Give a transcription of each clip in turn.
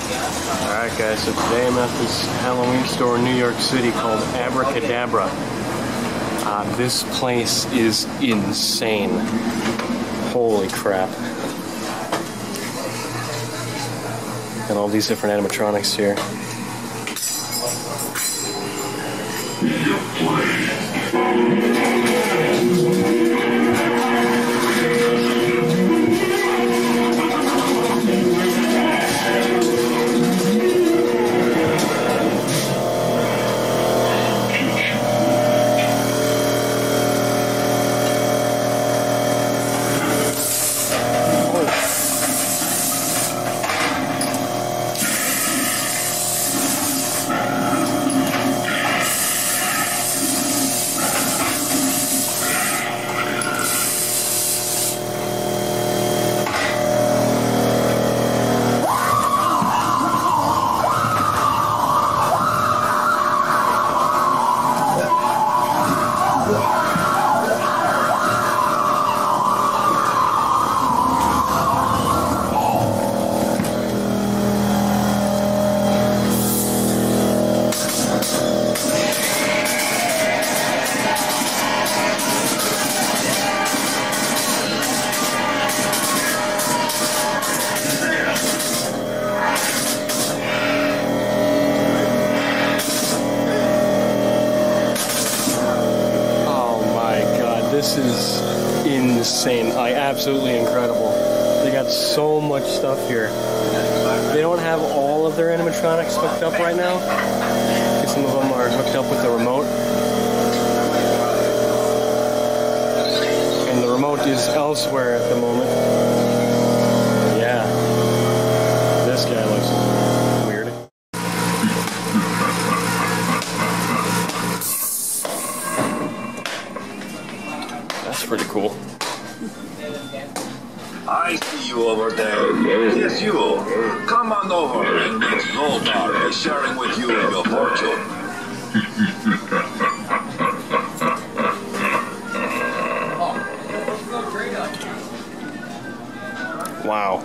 Alright guys, so today I'm at this Halloween store in New York City called Abracadabra. This place is insane. Holy crap. And all these different animatronics here. This is insane. Absolutely incredible. They got so much stuff here. They don't have all of their animatronics hooked up right now, because some of them are hooked up with the remote. And the remote is elsewhere at the moment. Yeah. This guy looks weird. That's pretty cool. I see you over there. Yes, you. Come on over and meet Zoltar is sharing with you your fortune. Wow.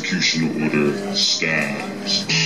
execution order stands.